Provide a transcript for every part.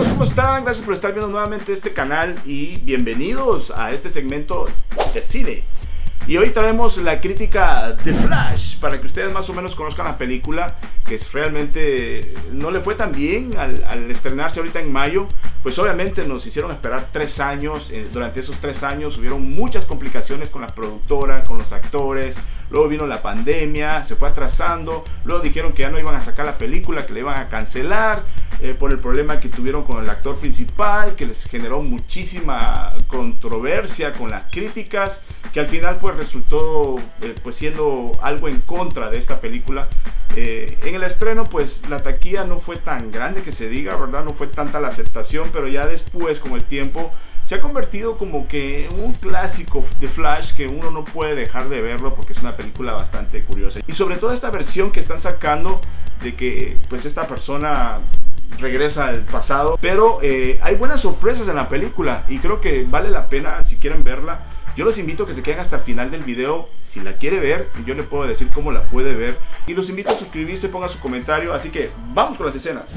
amigos, ¿cómo están? Gracias por estar viendo nuevamente este canal y bienvenidos a este segmento de cine. Y hoy traemos la crítica de Flash para que ustedes más o menos conozcan la película, que realmente no le fue tan bien al estrenarse ahorita en mayo. Pues obviamente nos hicieron esperar 3 años. Durante esos 3 años hubieron muchas complicaciones con la productora, con los actores. Luego vino la pandemia, se fue atrasando. Luego dijeron que ya no iban a sacar la película, que la iban a cancelar por el problema que tuvieron con el actor principal, que les generó muchísima controversia con las críticas, que al final pues resultó pues siendo algo en contra de esta película. En el estreno pues la taquilla no fue tan grande que se diga, ¿verdad? No fue tanta la aceptación, pero ya después con el tiempo se ha convertido como que en un clásico de Flash que uno no puede dejar de verlo porque es una película bastante curiosa. Y sobre todo esta versión que están sacando de que pues esta persona regresa al pasado, pero hay buenas sorpresas en la película y creo que vale la pena si quieren verla. Yo los invito a que se queden hasta el final del video. Si la quiere ver, yo le puedo decir cómo la puede ver. Y los invito a suscribirse, pongan su comentario. Así que vamos con las escenas.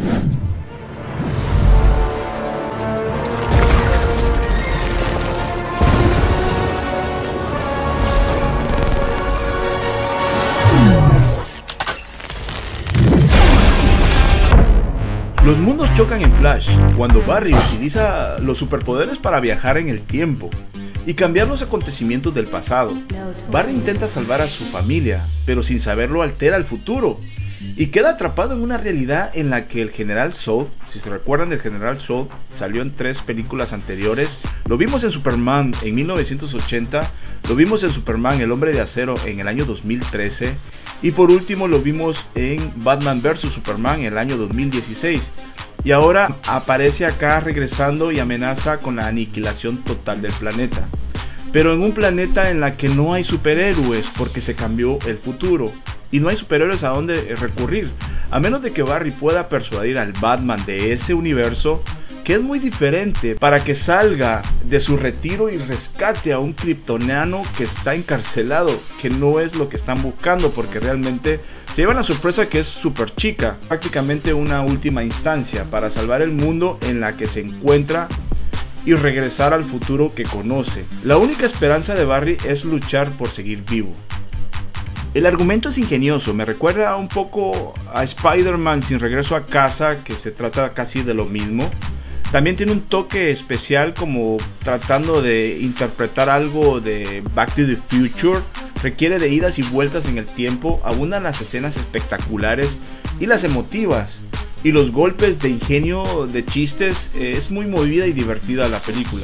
Los mundos chocan en Flash cuando Barry utiliza los superpoderes para viajar en el tiempo y cambiar los acontecimientos del pasado. Barry intenta salvar a su familia, pero sin saberlo altera el futuro y queda atrapado en una realidad en la que el General Zod, si se recuerdan del General Zod, salió en 3 películas anteriores. Lo vimos en Superman en 1980, lo vimos en Superman El Hombre de Acero en el año 2013 y por último lo vimos en Batman vs Superman en el año 2016. Y ahora aparece acá regresando y amenaza con la aniquilación total del planeta. Pero en un planeta en la que no hay superhéroes porque se cambió el futuro. Y no hay superhéroes a dónde recurrir. A menos de que Barry pueda persuadir al Batman de ese universo, que es muy diferente, para que salga de su retiro y rescate a un kryptoniano que está encarcelado, que no es lo que están buscando, porque realmente se llevan la sorpresa que es súper chica, prácticamente una última instancia para salvar el mundo en la que se encuentra y regresar al futuro que conoce. La única esperanza de Barry es luchar por seguir vivo. El argumento es ingenioso, me recuerda un poco a Spider-Man sin regreso a casa, que se trata casi de lo mismo. También tiene un toque especial como tratando de interpretar algo de Back to the Future. Requiere de idas y vueltas en el tiempo, abundan las escenas espectaculares y las emotivas. Y los golpes de ingenio de chistes, es muy movida y divertida la película.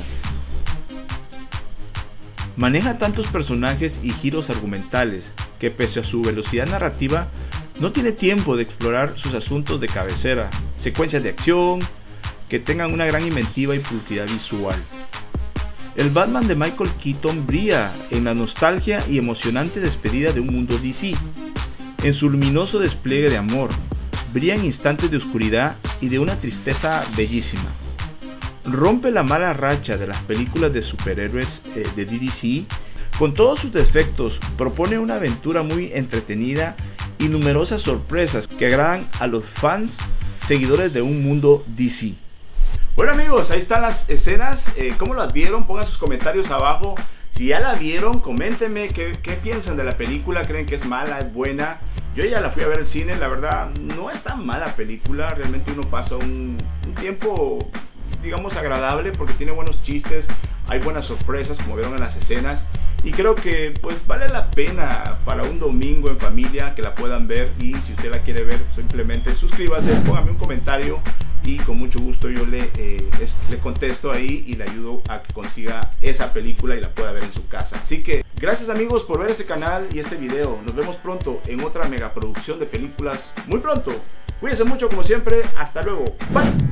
Maneja tantos personajes y giros argumentales que pese a su velocidad narrativa no tiene tiempo de explorar sus asuntos de cabecera, secuencias de acción que tengan una gran inventiva y pulcritud visual. El Batman de Michael Keaton brilla en la nostalgia y emocionante despedida de un mundo DC, en su luminoso despliegue de amor, brilla en instantes de oscuridad y de una tristeza bellísima. Rompe la mala racha de las películas de superhéroes de DC, con todos sus defectos, propone una aventura muy entretenida y numerosas sorpresas que agradan a los fans seguidores de un mundo DC. Bueno amigos, ahí están las escenas, ¿cómo las vieron? Pongan sus comentarios abajo. Si ya la vieron, coméntenme qué piensan de la película, creen que es mala, es buena. Yo ya la fui a ver al cine, la verdad no es tan mala película, realmente uno pasa un tiempo, digamos, agradable porque tiene buenos chistes, hay buenas sorpresas como vieron en las escenas. Y creo que pues vale la pena para un domingo en familia que la puedan ver. Y si usted la quiere ver, simplemente suscríbase, póngame un comentario y con mucho gusto yo le contesto ahí y le ayudo a que consiga esa película y la pueda ver en su casa. Así que gracias amigos por ver este canal y este video. Nos vemos pronto en otra megaproducción de películas muy pronto. Cuídense mucho como siempre. Hasta luego. Bye.